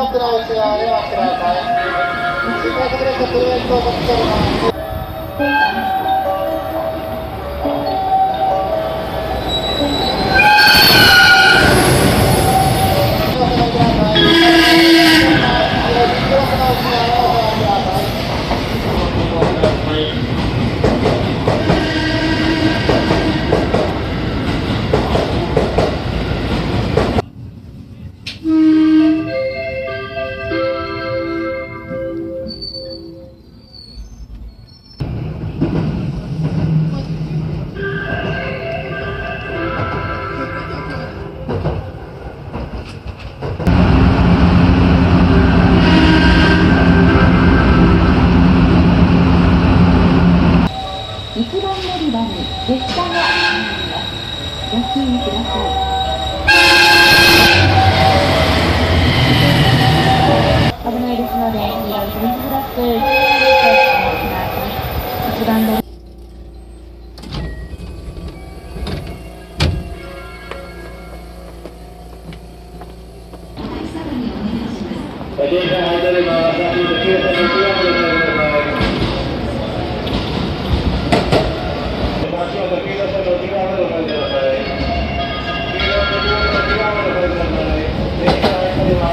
奥の内側へお待ちください。新快速列車プリウス到着しております。 1番乗り場に列車が参ります。ご注意ください。危ないですので、黄色いフェンスブロック、お持ちください。1番乗り電車が出れば、3時と9分の9番でございます。足元9度線の内側までお帰りください。9度線の内側までお帰りください。電車が入ります。